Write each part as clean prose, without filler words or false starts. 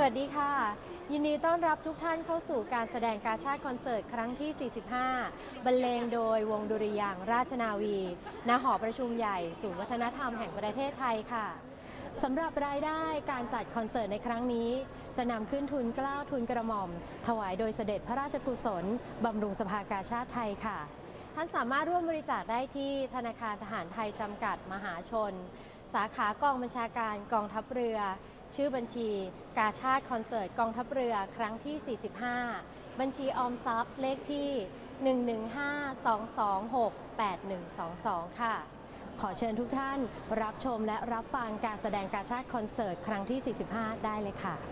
วัสดีค่ะยินดีต้อนรับทุกท่านเข้าสู่การแสดงกาชาดคอนเสิร์ตครั้งที่ 45 บรรเลงโดยวงดุริยางค์ราชนาวีณหอประชุมใหญ่ศูนย์วัฒนธรรมแห่งประเทศไทยค่ะสำหรับรายได้การจัดคอนเสิร์ตในครั้งนี้จะนำขึ้นทุนเกล้าทุนกระหม่อมถวายโดยเสด็จพระราชกุศลบำรุงสภากาชาดไทยค่ะท่านสามารถร่วมบริจาคได้ที่ธนาคารทหารไทยจำกัดมหาชนสาขากองบัญชาการกองทัพเรือชื่อบัญชีกาชาดคอนเสิร์ตกองทัพเรือครั้งที่ 45 บัญชีออมทรัพย์เลขที่ 115-226-8122 ค่ะขอเชิญทุกท่านรับชมและรับฟังการแสดงกาชาดคอนเสิร์ตครั้งที่ 45 ได้เลยค่ะ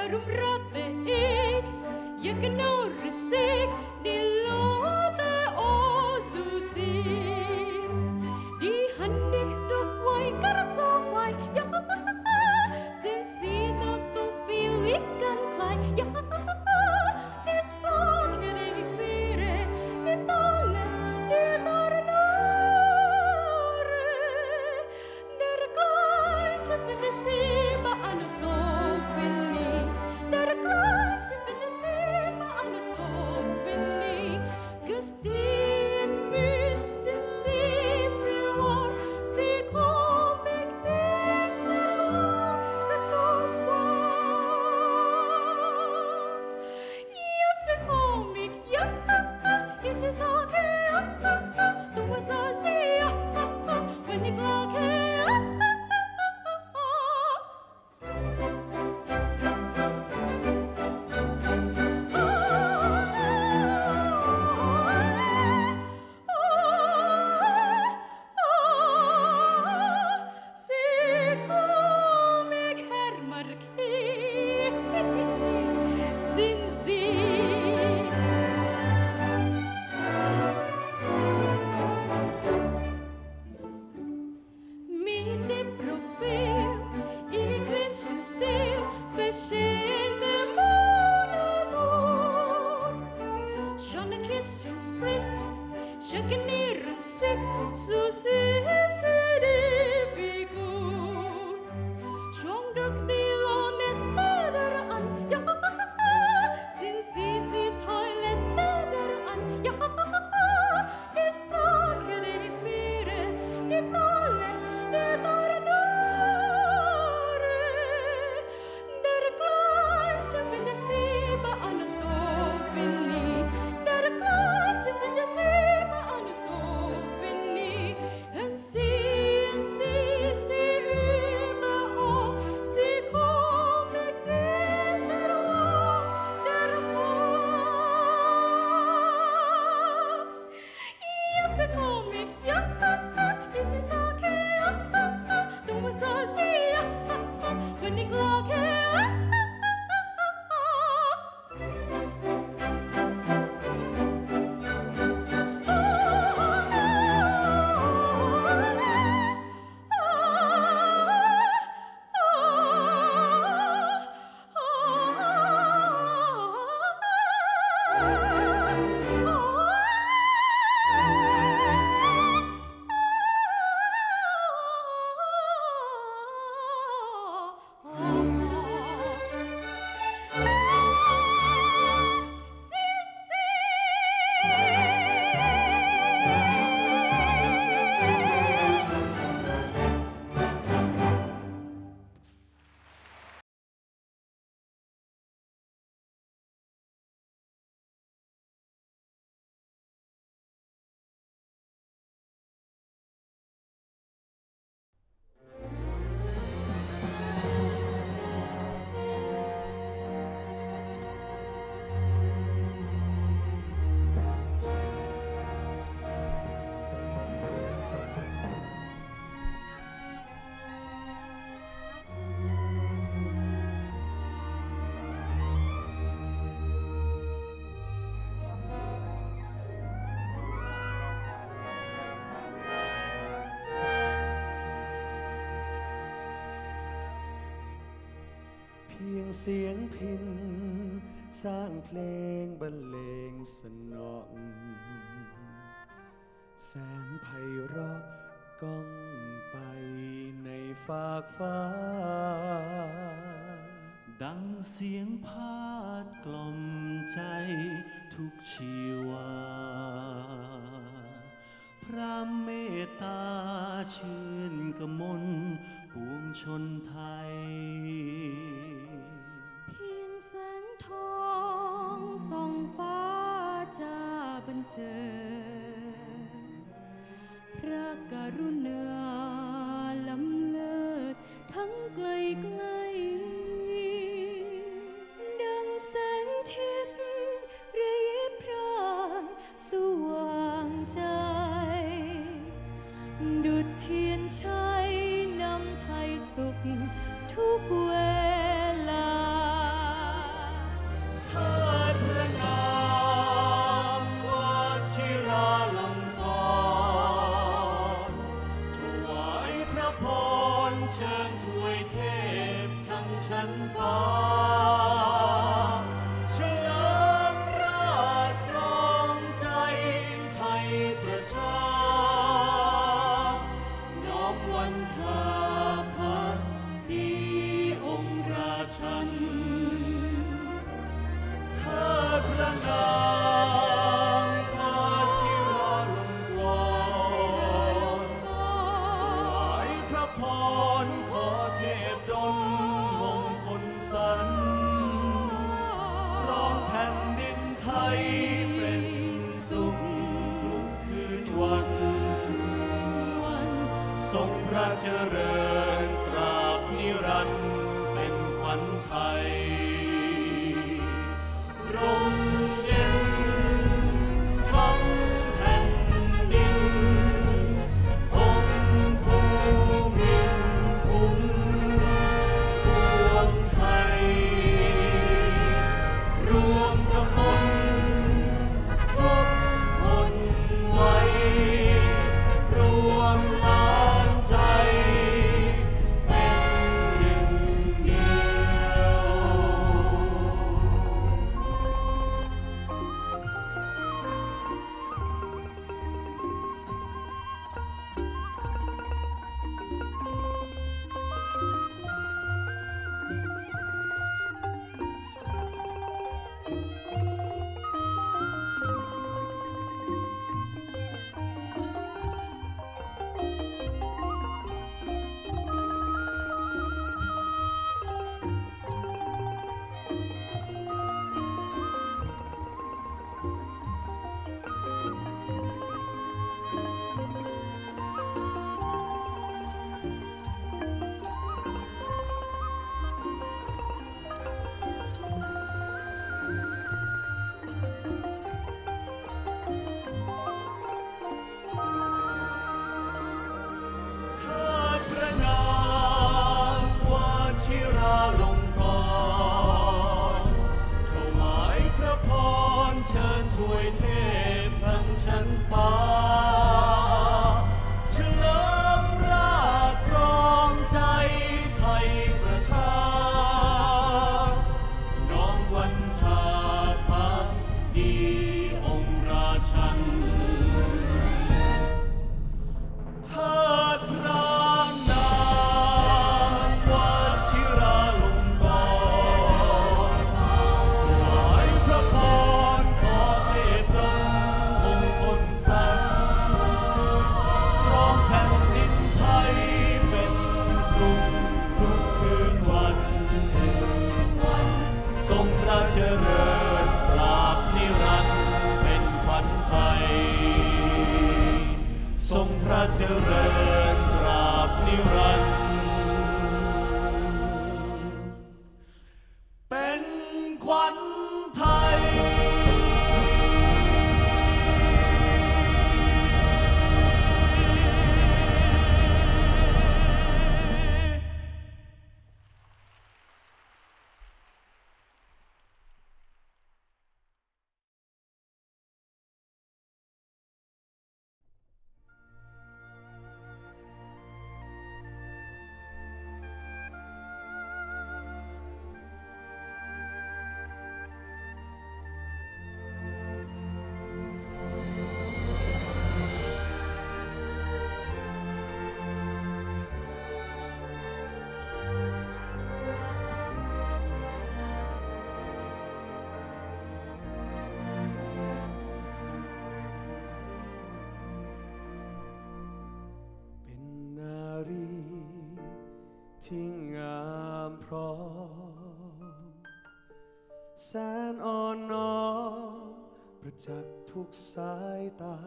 Daarom ratte ik, je knorren ik, die lote ozusin. Die handig dok wai karsofai, ja, sinds die nog te veel ik kan klein, ja, die spraken ik vieren, die tolle, die darnore. Der kleintje van de zee, maar aan de sofini. Der kleintje van de zee, maar aan de sofini. Gestien bussen zit weer waar, zie kom ik deze waar, het ja, ze kom ik, ja, ja, ze zaken, ja, toen was ze, ja, when ik lachen, ja. เพียงเสียงพิณสร้างเพลงบรรเลงสนองแสนไพเราะก้องไปในฟากฟ้าดังเสียงพาดกล่อมใจทุกชีวาพระเมตตาชื่นกมลปวงชนไทยเพียงแสงทองส่องฟ้าจะบันเจิดพระกรุณาล้ำเลิศทั้งไกลไกลดังแสงทิพย์ระยิบพร่างสว่างใจดุจเทียนชัยนำไทยสุขทุกเวลาเจริญตราบนิรันดร์เป็นขวัญไทยร่มเย็นทั้งแผ่นดินองค์ภูมินคุ้มปวงไทยรวมกำมลทุกคนไว้รวมล้านใจเป็นหนึ่งเดียวถวยเทพทั้งชั้นฟ้าเฉลิมราชครองใจไทยประชาน้อมวันทาภักดีองค์ราชันเทิดพระนามวชิราลงกรณ์ถวายพระพรขอเทพดลมงคลสันครองแผ่นดินไทยเป็นสุขทุกคืนวันทรงพระเจริญตราบนิรันดร์เป็นขวัญไทยทรงพระเจริญตราบนิรันดร์เป็นขวัญไทยที่งามพร้อมแสนอ่อนน้อมประจักษ์ทุกสายตา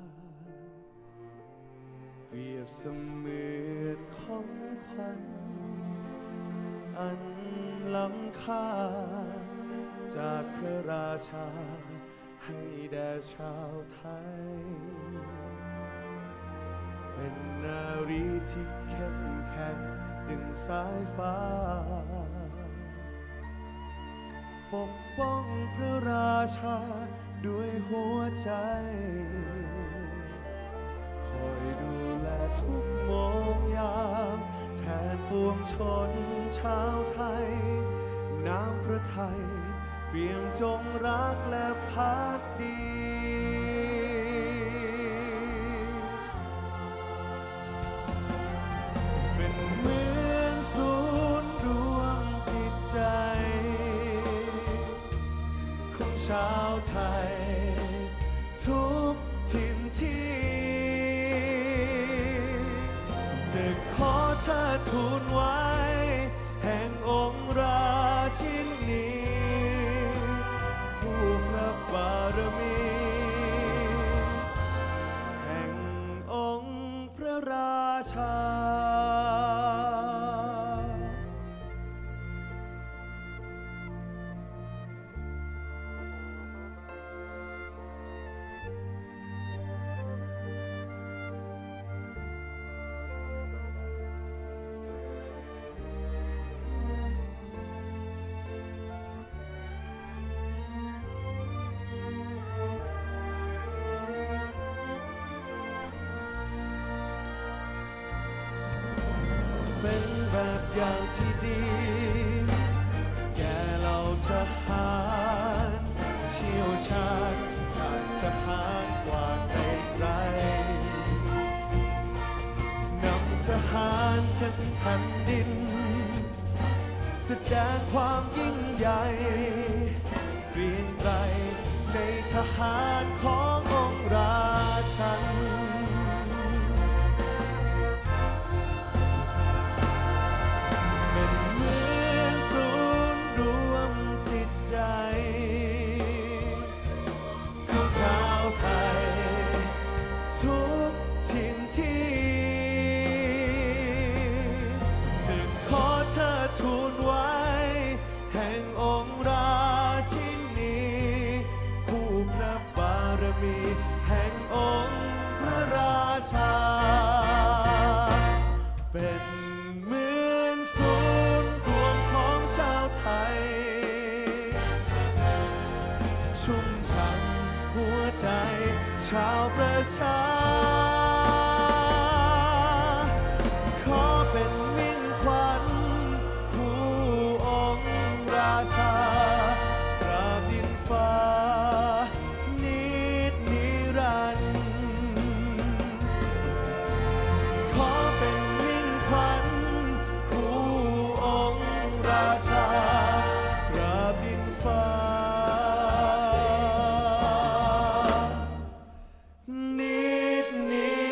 เปรียบเสมือนของขวัญอันล้ำค่าจากพระราชาให้แด่ชาวไทยเป็นนารีที่เข้มแข็งดึงสายฟ้าปกป้องพระราชาด้วยหัวใจคอยดูแลทุกโมงยามแทนปวงชนชาวไทยน้ำพระทัยเปี่ยมจงรักและภักดีเป็นเหมือนศูนย์รวมจิตใจของชาวไทยทุกถิ่นที่จะขอเธอทูลไว้แห่งองค์ราชินีผู้พระบารมีแห่งองค์พระราชาอย่างที่ดีแก่เหล่าทหารเชี่ยวชาญการทหารกว่าใครๆนำทหารทั้งแผ่นดินแสดงความยิ่งใหญ่เกรียงไกรในทหารขององค์ราชันเป็นเหมือนศูนย์รวมจิตใจของชาวไทยทุกถิ่นที่จึงขอเธอทูลไว้แห่งองค์ราชินีคู่พระบารมีแห่งองค์พระราชาเป็นเหมือนศูนย์รวมของชาวไทยชุ่มช่ำหัวใจชาวประชาขอเป็นมิ่งขวัญผู้องค์ราชาตราบดินฟ้านิดนิรันดร์ขอเป็นมิ่งขวัญผู้องค์ราชาตราบดินฟ้านิดนิ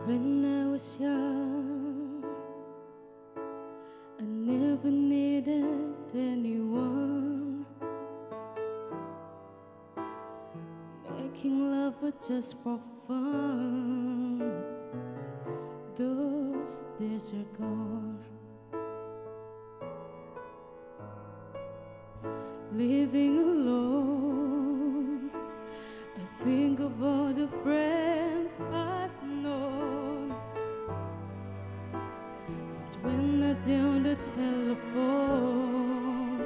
When I was young, I never needed anyone. Making love was just for fun. Those days are gone. Living alone, I think of all the friends I've known. But when I down the telephone,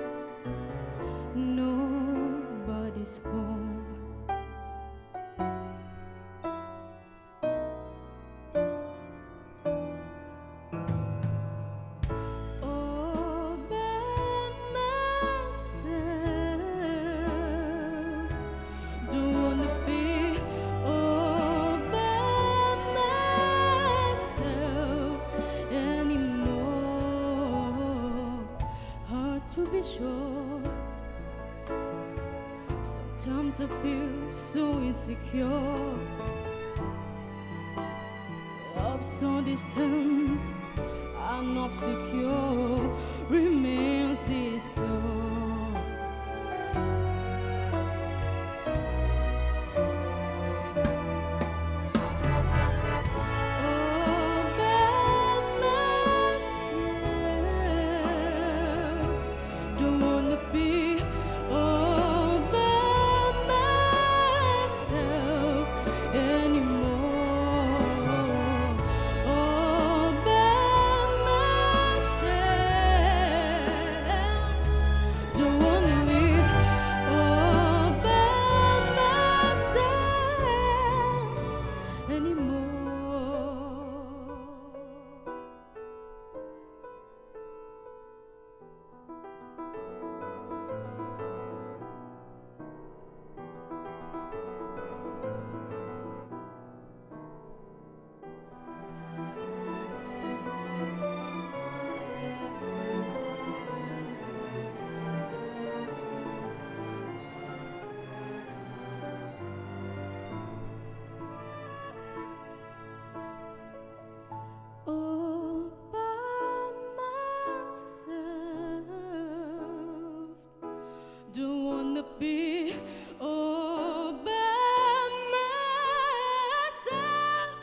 nobody's home. All by myself, don't wanna be all by myself anymore. Hard to be sure. Sometimes I feel so insecure. Love's on distance, I'm not secure. Remains this cure. All by myself, don't wanna be all by myself anymore. All by myself, don't wanna live all by myself anymore. All by myself, don't wanna be all by myself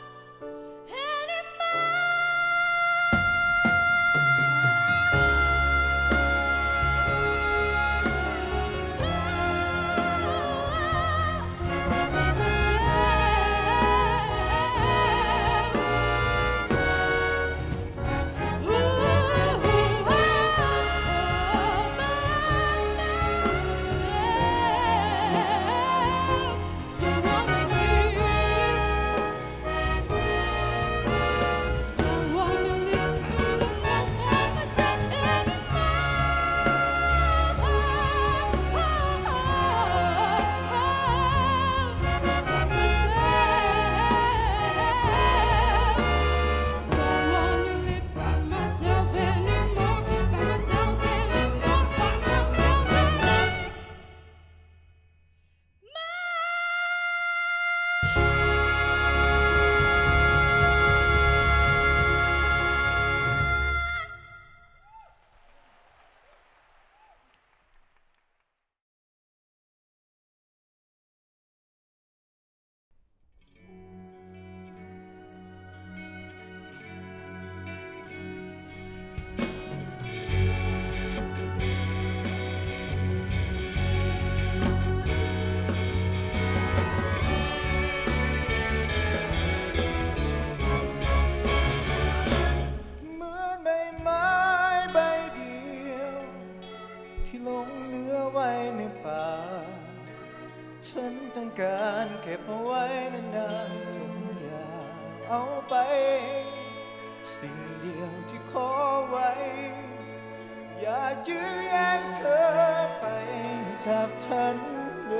เหมือนใบไม้ใบเดียวที่หลงเหลือไว้ในป่า ฉันต้องการเก็บเอาไว้นานๆจนอย่าเอาไป สิ่งเดียวที่ขอไว้ อย่ายื้อแย่งเธอไปจากฉันเลย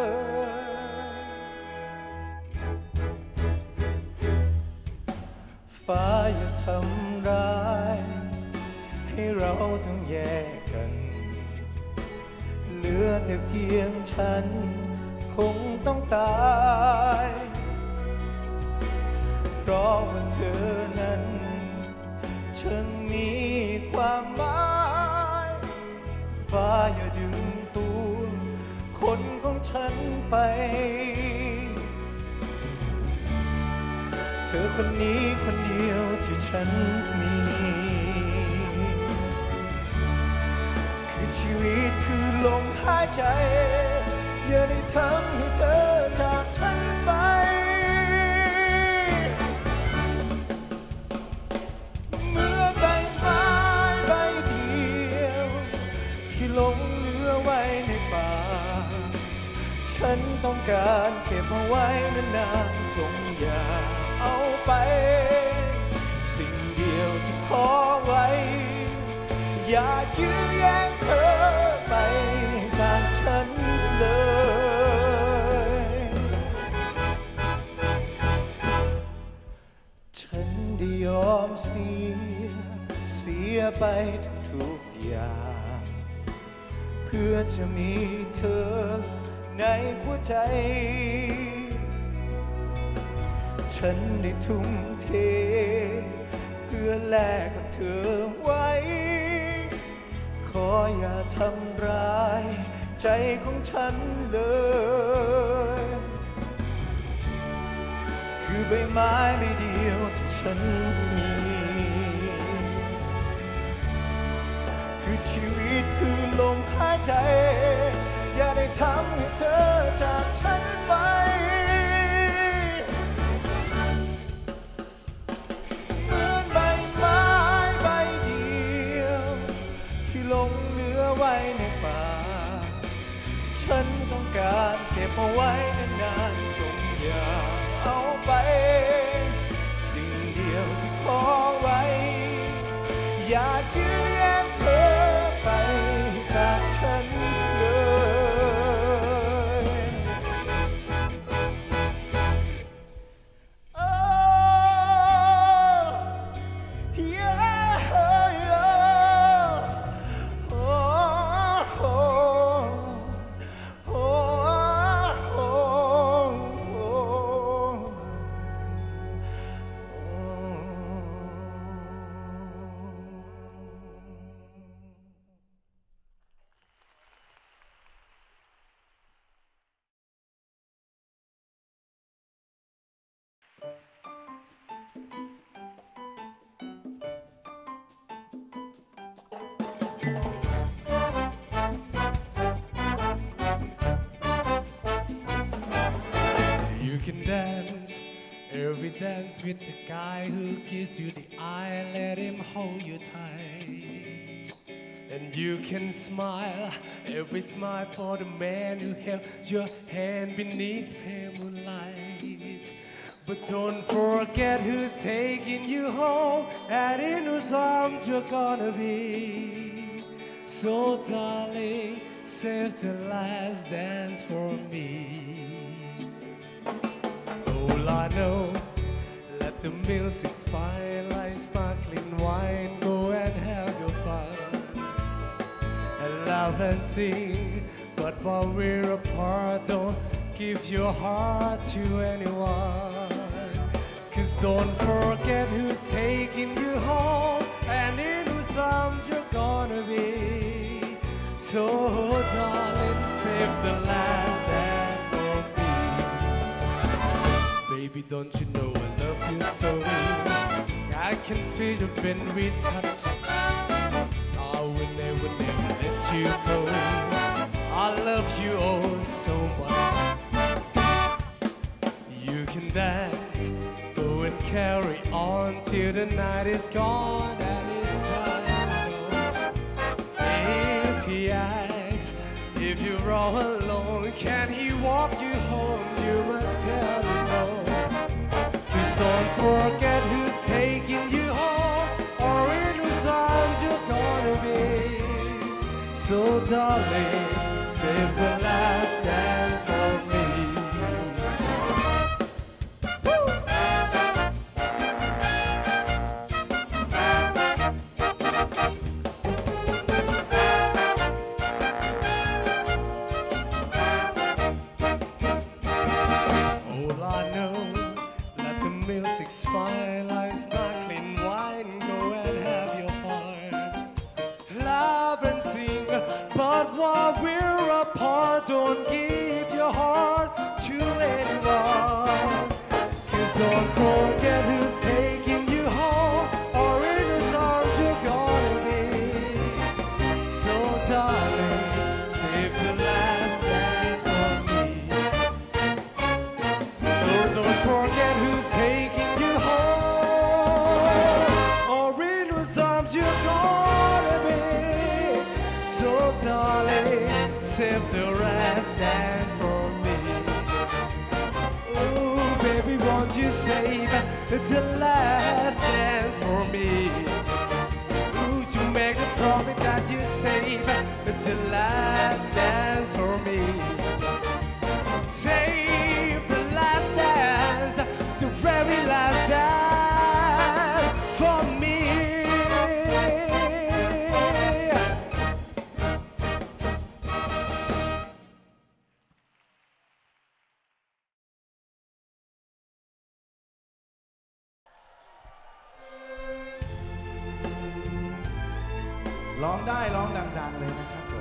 ฟ้าอย่าทำร้ายให้เราต้องแยกกัน เหลือแต่เพียงฉันคงต้องตายเพราะว่าเธอนั้นช่างมีความหมายฟ้าอย่าดึงตัวคนของฉันไปเธอคนนี้คนเดียวที่ฉันมีคือชีวิตคือลมหายใจอย่าได้ทำให้เธอจากฉันไปเหมือนใบไม้ใบเดียวที่หลงเหลือไว้ในป่าฉันต้องการเก็บเอาไว้นานๆจงอย่าเอาไปสิ่งเดียวที่ขอไว้อย่ายื้อแย่งเธอไปจากฉันเลยฉันได้ยอมเสียไปทุกๆอย่างเพื่อจะมีเธอในหัวใจฉันได้ทุ่มเทเพื่อแลกกับเธอไว้ขออย่าทำร้ายใจของฉันเลยคือใบไม้ใบเดียวที่ฉันมีคือชีวิตคือลมหายใจอย่าได้ทำให้เธอจากฉันไปเหมือนใบไม้ใบเดียวที่หลงเหลือไว้ในป่าฉันต้องการเก็บเอาไว้นานๆจงอย่าเอาไปสิ่งเดียวที่ขอไว้อย่ายื้อแย่งเธอไปจากฉัน Every dance with the guy who gives you the eye, let him hold you tight. And you can smile, every smile for the man who held your hand beneath pale moonlight. But don't forget who's taking you home and in whose arms you're gonna be. So darling, save the last dance for me. All I know, let the music's fine like sparkling wine. Go and have your fun and laugh and sing. But while we're apart, don't give your heart to anyone. 'Cause don't forget who's taking you home and in whose arms you're gonna be. So darling, save the last dance for me. Baby, don't you know I love you so? I can feel your when we touch. I will never let you go. I love you oh so much. You can dance, go and carry on till the night is gone and it's time to go. If he asks if you're all alone, can he walk you home? You must tell him no. 'Cause don't forget who's taking you home or in whose arms you're gonna be. So darling, save the last dance for me. music's fine, like sparkling wine, go and have your fun. Laugh and sing, but while we're apart, don't give your heart to anyone. 'Cause don't forget who's taking you home, or in whose arms you're gonna be. So darling, save the last dance for me. So don't forget who's taking you home, or in whose arms you're gonna be. So darling, save the last dance for me. Oh baby, won't you save the last dance for me? Would you make a promise that you save the last dance for me? Save the last dance, the very last dance for me. ร้องได้ร้องดังๆเลยนะครับผม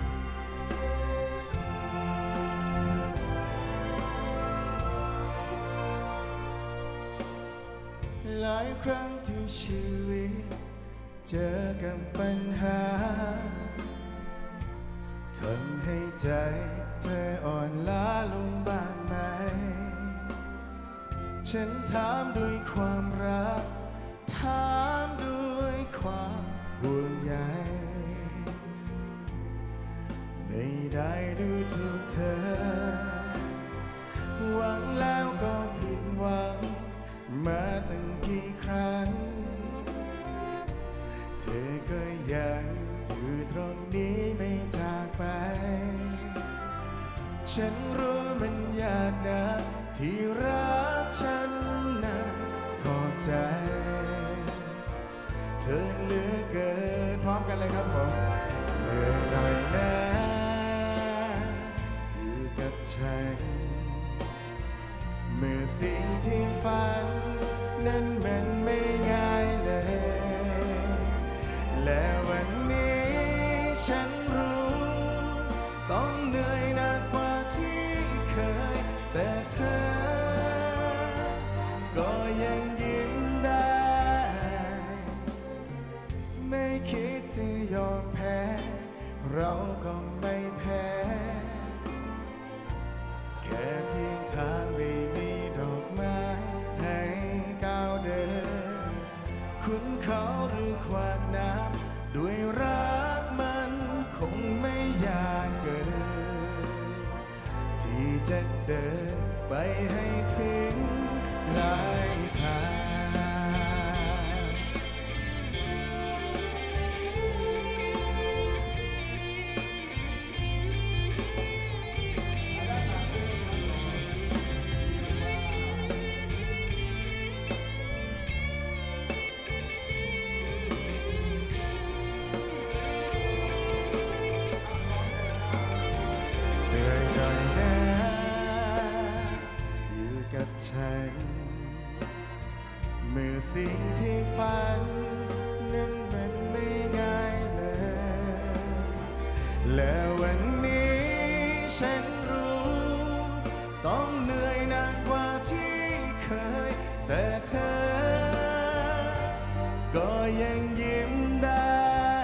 หลายครั้งที่ชีวิตเจอกับปัญหาทำให้ใจเธออ่อนล้าลงบ้างไหมฉันถามด้วยความรักถามด้วยความห่วงใยไม่ได้ดูถูกเธอหวังแล้วก็ผิดหวังมาตั้งกี่ครั้งเธอก็ยังอยู่ตรงนี้ไม่จากไปฉันรู้มันยากนะที่รักฉันนั้นขอบใจเธอเหลือเกินพร้อมกันเลยครับผมเหนื่อยหน่อยนะอยู่กับฉันเมื่อสิ่งที่ฝันนั้นมันไม่ง่ายเลยและวันนี้ฉันรู้ต้องเหนื่อยหนักกว่าที่เคยแต่เธอก็ยังยิ้มได้ไม่คิดจะยอมแพ้เราก็ไม่แพ้แค่เพียงทางไม่มีดอกไม้ให้ก้าวเดินขุนเขาหรือขวากน้ำด้วยรักมันคงไม่ยากเกินที่จะเดินไปให้ถึงปลายทางเมื่อสิ่งที่ฝันนั้นมันไม่ง่ายเลยและวันนี้ฉันรู้ต้องเหนื่อยหนักกว่าที่เคยแต่เธอก็ยังยิ้มได้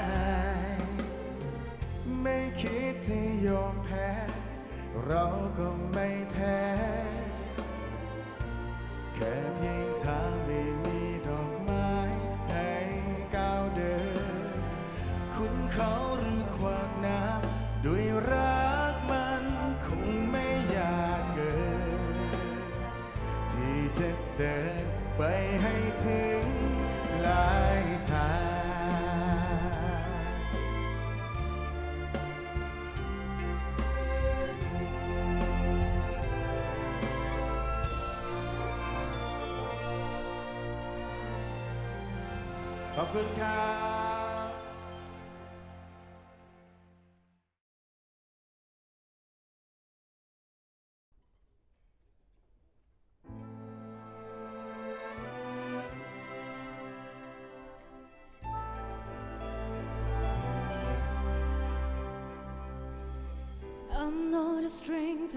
ไม่คิดจะยอมแพ้เราก็ไม่แพ้แค่เพียงทางไม่มีดอกไม้ให้ก้าวเดินขุนเขาหรือขวากน้ำด้วยรักมันคงไม่ยากเกินที่จะเดินไปให้ถึงปลายทางขอบคุณครับ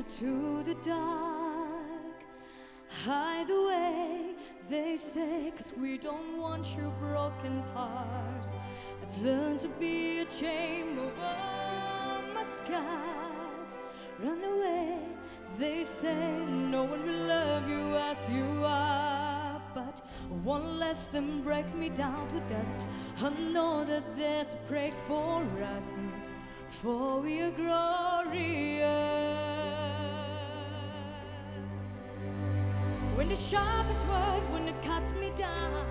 closer to the dark. Hide away, they say, 'cause we don't want your broken parts. I've learned to be a chain over my scars. Run away, they say, no one will love you as you are. But I won't let them break me down to dust. I know that there's a praise for us, for we are glorious. When the sharpest word, when they cut me down,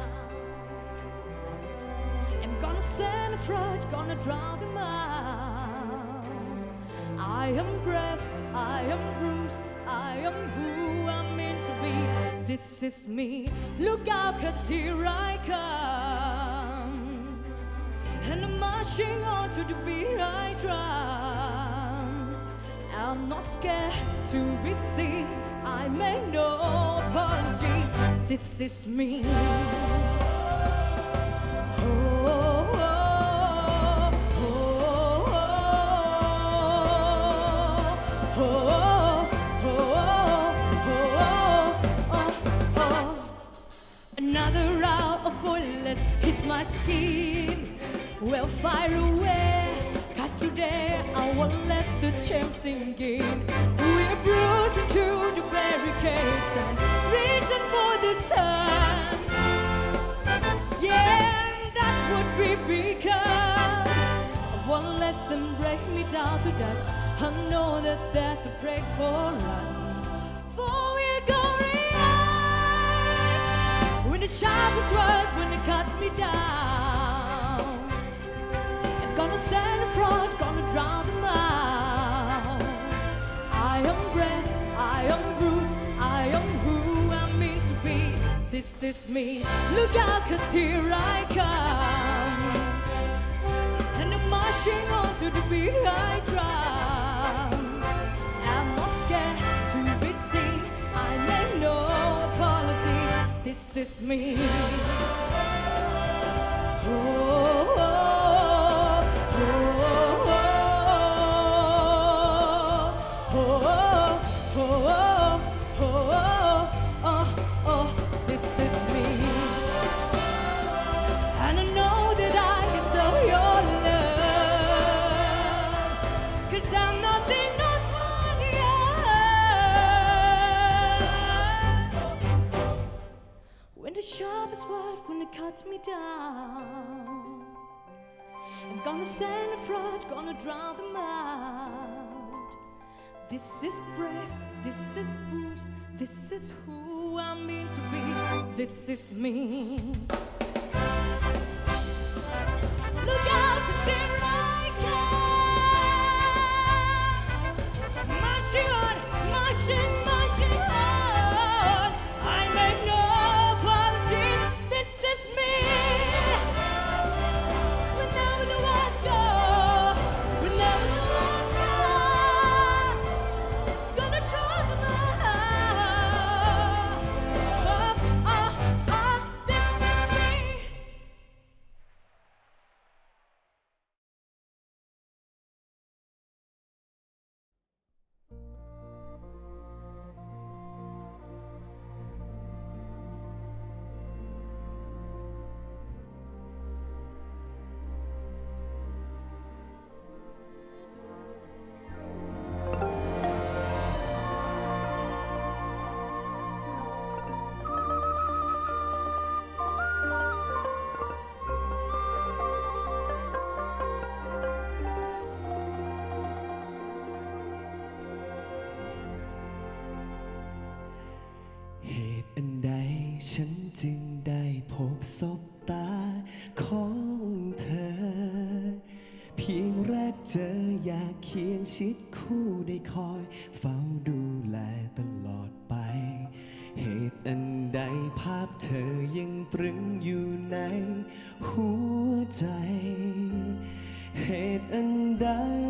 I'm gonna send a flood, gonna drown them out. I am brave, I am bruised, I am who I'm meant to be. This is me, look out, 'cause here I come. And I'm marching on to the beat I drum. I'm not scared to be seen, I make no apologies. This is me. Another round of bullets hits my skin. Well, fire away, 'cause today I won't let the chains sink in. We're bruising to the barricades and reaching for the sun. Yeah, that's what we become. I won't let them break me down to dust. I know that there's a place for us, for we're glorious. When the sharpest word, when it cuts me down, I'm gonna send a flood, gonna drown them out. I am brave, I am bruised, I am who I'm meant to be. This is me, look out, 'cause here I come. And I'm marching on to the beat I drum. I'm not scared to be seen, I make no apologies. This is me. Oh, oh, oh, oh, oh, oh, oh, this is me. And I know that I can sell your love, 'cause I'm nothing, not worthy of. When the sharpest word, when it cuts me down, I'm gonna send a flood, gonna drown them out. This is brave, this is bruised, this is who I'm meant to be. This is me. Look out, 'cause here I come. Marching on, marching, marching on. I make no apologies. This is me. Whenever the words go, whenever the words go, gonna talk them out. Oh, oh, oh, this is me. เหตุอันใดฉันจึงได้พบศพตาของเธอ เพียงแรกเจออยากเคียงชิดคู่ได้คอยเฝ้าดูแลตลอดไป เหตุอันใดภาพเธอยังตรึงอยู่ในหัวใจ เหตุอันใด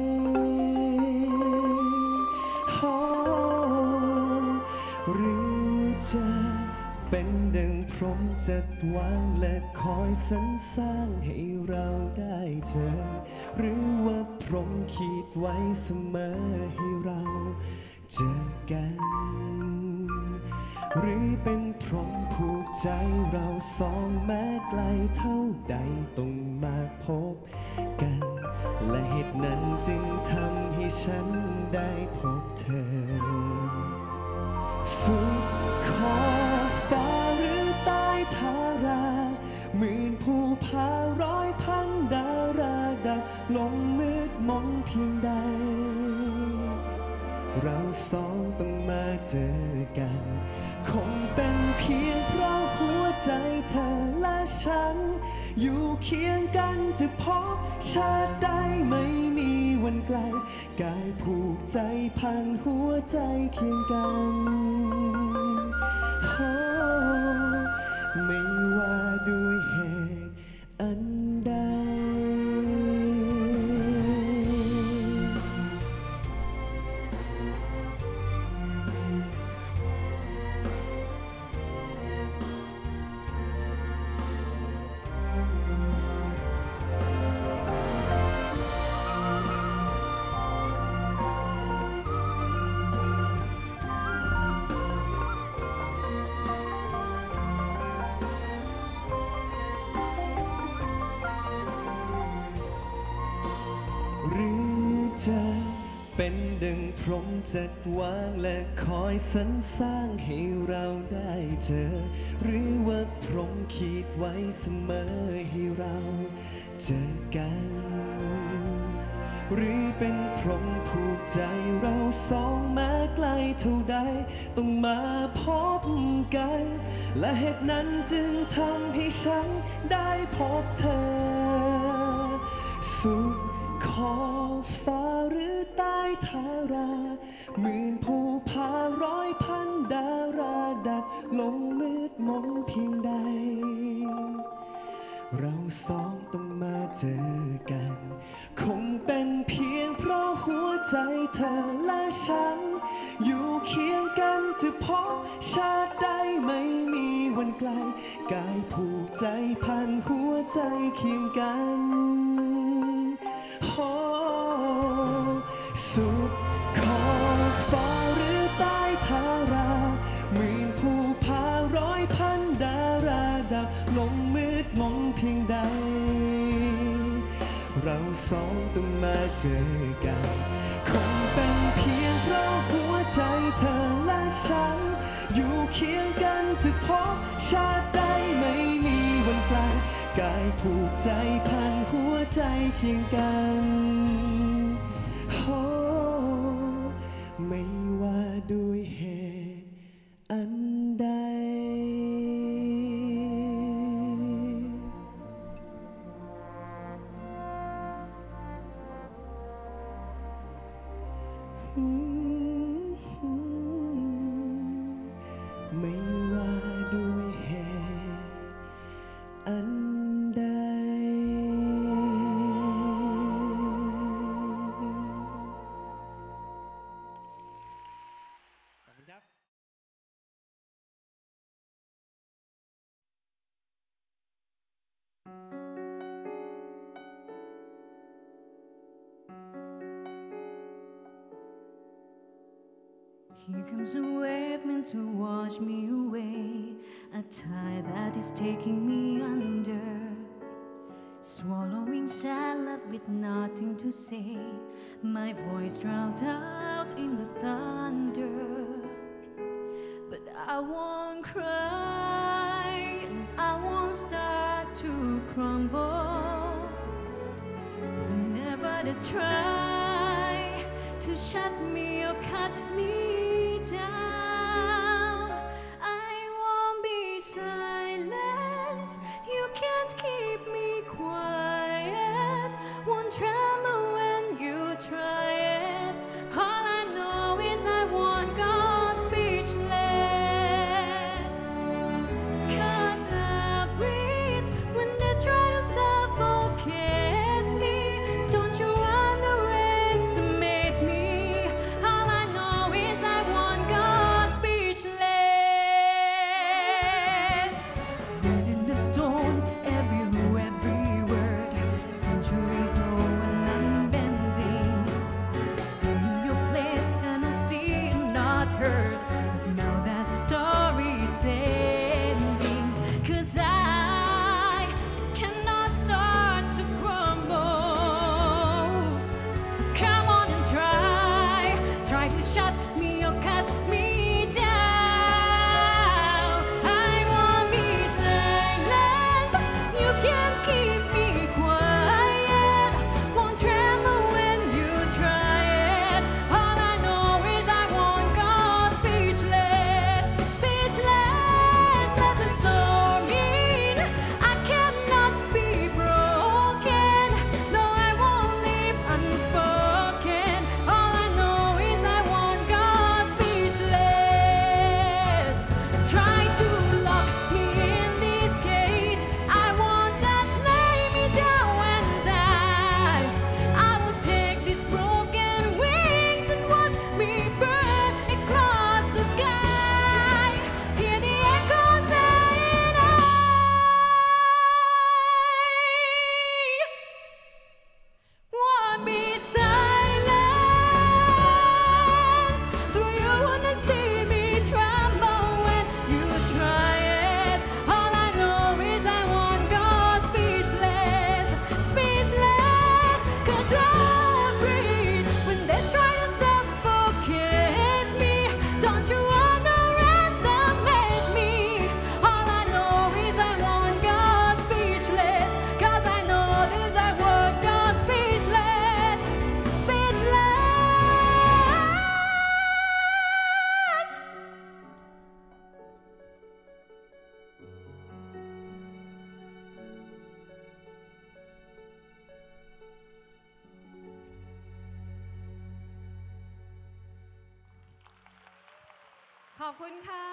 หรือจะเป็นดังพรหมจัดวางและคอยสรรสร้างให้เราได้เจอ หรือว่าพรหมขีดไว้เสมอให้เราเจอกันหรือเป็นพรหมผูกใจเราสองแม้ไกลเท่าใดต้องมาพบกันและเหตุนั้นจึงทำให้ฉันได้พบเธอสุดขอบฟ้าหรือใต้ทาราหมื่นภูผาร้อยพันดาราดับลงมืดมนเพียงใดเราสองต้องมาเจอกันคงเป็นเพียงเพราะหัวใจเธอและฉันอยู่เคียงกันจะพบชาติใดไม่มีวันไกลกายผูกใจพันหัวใจเคียงกันไม่ว่าด้วยเหตุอันใดหรือจะเป็นดังพรหมจัดวางและคอยสรรสร้างให้เราได้เจอหรือว่าพรหมขีดไว้เสมอให้เราเจอกันหรือเป็นพรหมผูกใจเราสองแม้ไกลเท่าใดต้องมาพบกันและเหตุนั้นจึงทำให้ฉันได้พบเธอสุดขอบฟ้าหรือใต้ทาราหมื่นภูผาร้อยพันดาราดับลงมืดมนเพียงใดเราสองต้องมาเจอกันคงเป็นเพียงเพราะหัวใจเธอและฉันอยู่เคียงกันจะพบชาติใดไม่มีวันไกลกายผูกใจพันหัวใจเคียงกันสุดขอบฟ้าหรือใต้ทาราหมื่นภูผาร้อยพันดาราดับลงมืดมนเพียงใดเราสองต้องมาเจอกันคงเป็นเพียงเพราะหัวใจเธอและฉันอยู่เคียงกันจะพบชาติใดไม่มีวันไกลกายผูกใจพันหัวใจเคียงกันไม่ว่าด้วยเหตุอันใดไม่ว่าด้วยเหตุอันใด Here comes a wave meant to wash me away, a tide that is taking me under, swallowing sad love with nothing to say, my voice drowned out in the thunder. But I won't cry and I won't start to crumble whenever they try to shut me or cut me down. I won't be silent, you can't keep me quiet, won't tremble when you try it. All I know is I won't go speechless, 'cause I breathe when they try to suffocate me. Don't you underestimate me, all I know is I ขอบคุณค่ะ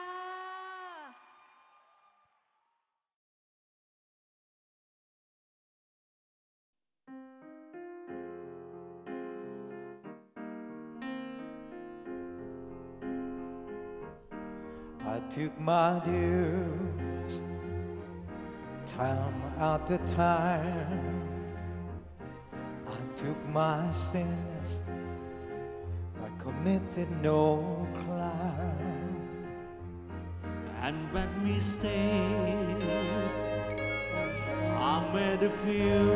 I took my dues time after time. I took my sins, but committed no crime. And when mistakes I made a few,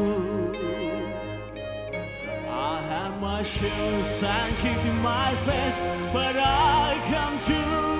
I had my shoes and kicked in my face, but I come to.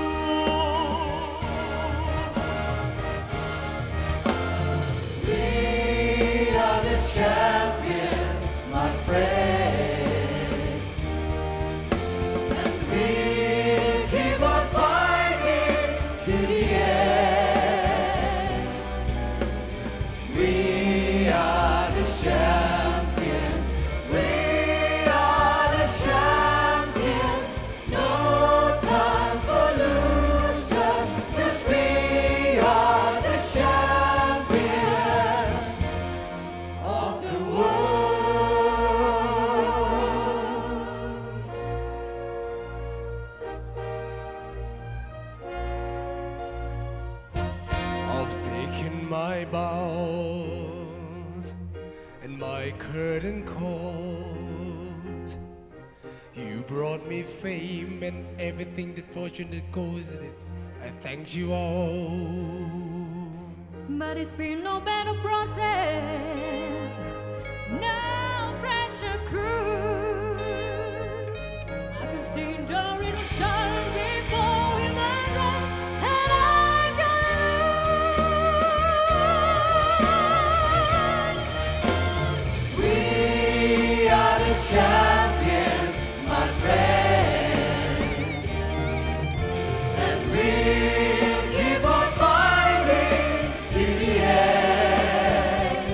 Champions, my friends, and we'll keep on fighting to the end. We are the champions, we are the champions. No time for losers, 'cause we are the champions of the world. I've taken my bows and my curtain calls. You brought me fame and everything that fortune that goes with it. I thank you all. But it's been no better process. No pressure cruise. I can see during the sun before we went lost, and I'm gonna lose. We are the champions, my friends, and we'll keep on fighting to the end.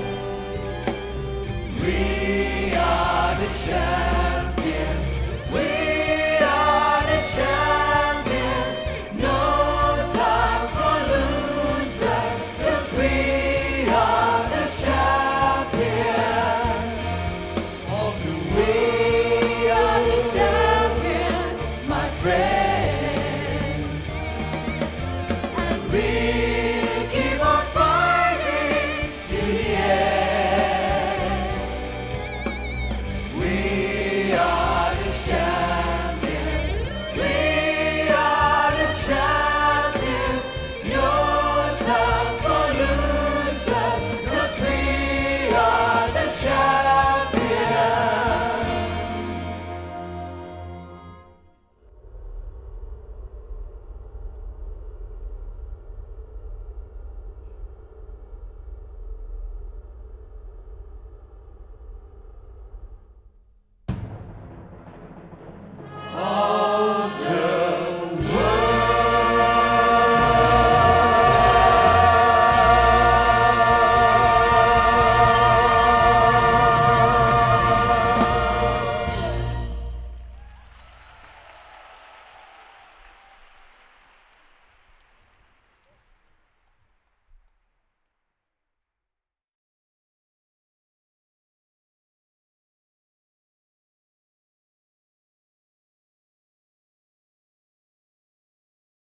We are the champions, we are the champions. No time for losers, 'cause we are the champions of the world. We are the champions, my friends, and we